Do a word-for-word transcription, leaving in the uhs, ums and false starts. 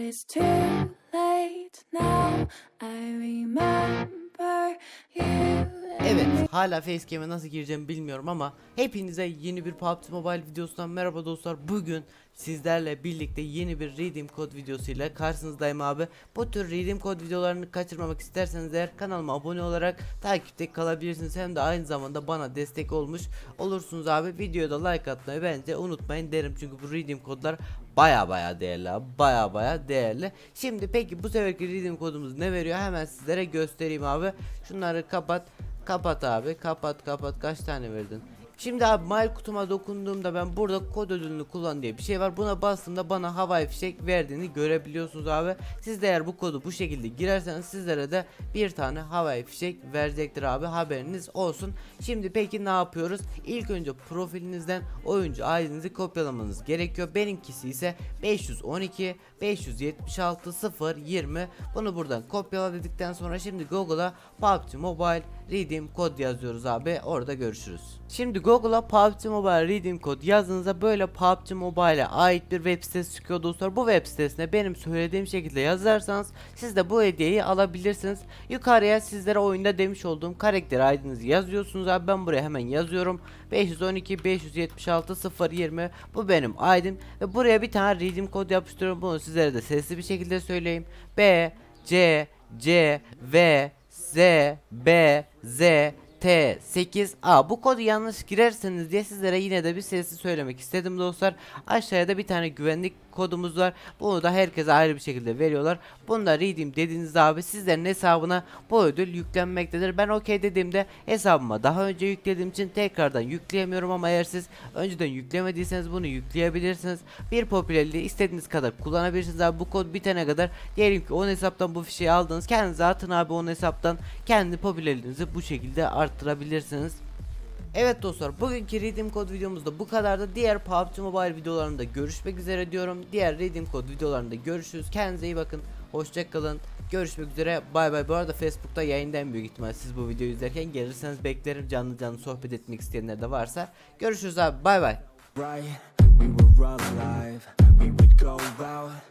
it's too late now. I remember you. Evet, hala facecam'e nasıl gireceğimi bilmiyorum ama hepinize yeni bir P U B G Mobile videosundan merhaba dostlar. Bugün sizlerle birlikte yeni bir Redeem Code videosuyla karşınızdayım abi. Bu tür Redeem Code videolarını kaçırmamak isterseniz eğer kanalıma abone olarak takipte kalabilirsiniz. Hem de aynı zamanda bana destek olmuş olursunuz abi. Videoda like atmayı bence unutmayın derim, çünkü bu Redeem kodlar baya baya değerli abi, baya baya değerli. Şimdi peki bu seferki Redeem kodumuz ne veriyor, hemen sizlere göstereyim abi. Şunları kapat. Kapat abi, kapat kapat, kaç tane verdin? Şimdi abi mail kutuma dokunduğumda ben burada kod ödülünü kullan diye bir şey var. Buna bastığımda bana havai fişek verdiğini görebiliyorsunuz abi. Siz de eğer bu kodu bu şekilde girerseniz sizlere de bir tane havai fişek verecektir abi, haberiniz olsun. Şimdi peki ne yapıyoruz? İlk önce profilinizden oyuncu I D'nizi kopyalamanız gerekiyor. Benimkisi ise beş yüz on iki beş yüz yetmiş altı sıfır yirmi. Bunu buradan kopyala dedikten sonra şimdi Google'a P U B G Mobile Redeem Code yazıyoruz abi, orada görüşürüz. Şimdi Google'a P U B G Mobile Redeem Code yazdığınızda böyle P U B G Mobile'e ait bir web sitesi çıkıyor dostlar. Bu web sitesine benim söylediğim şekilde yazarsanız siz de bu hediyeyi alabilirsiniz. Yukarıya sizlere oyunda demiş olduğum karakter I D'nizi yazıyorsunuz abi. Ben buraya hemen yazıyorum. beş yüz on iki beş yüz yetmiş altı sıfır yirmi, bu benim I D'm ve buraya bir tane Redeem Code yapıştırıyorum. Bunu sizlere de sesli bir şekilde söyleyeyim. B C C V Z B Z T sekiz A. Bu kodu yanlış girerseniz diye sizlere yine de bir sesli söylemek istedim dostlar. Aşağıya da bir tane güvenlik kodumuz var. Bunu da herkese ayrı bir şekilde veriyorlar. Bunu da redeem dediğinizde abi sizlerin hesabına bu ödül yüklenmektedir. Ben okey dediğimde hesabıma daha önce yüklediğim için tekrardan yükleyemiyorum, ama eğer siz önceden yüklemediyseniz bunu yükleyebilirsiniz. Bir popülerliği istediğiniz kadar kullanabilirsiniz abi. Bu kod bitene kadar diyelim ki on hesaptan bu fişeği aldınız, kendinize atın abi, on hesaptan kendi popülerliğinizi bu şekilde arttırabilirsiniz. Evet dostlar, bugünkü Redeem Code videomuzda bu kadardı. Diğer P U B G Mobile videolarında görüşmek üzere diyorum. Diğer Redeem Code videolarında görüşürüz. Kendinize iyi bakın. Hoşça kalın. Görüşmek üzere. Bay bay. Bu arada Facebook'ta yayındayım büyük ihtimal. Siz bu videoyu izlerken gelirseniz beklerim. Canlı canlı sohbet etmek isteyenler de varsa. Görüşürüz abi. Bay bay.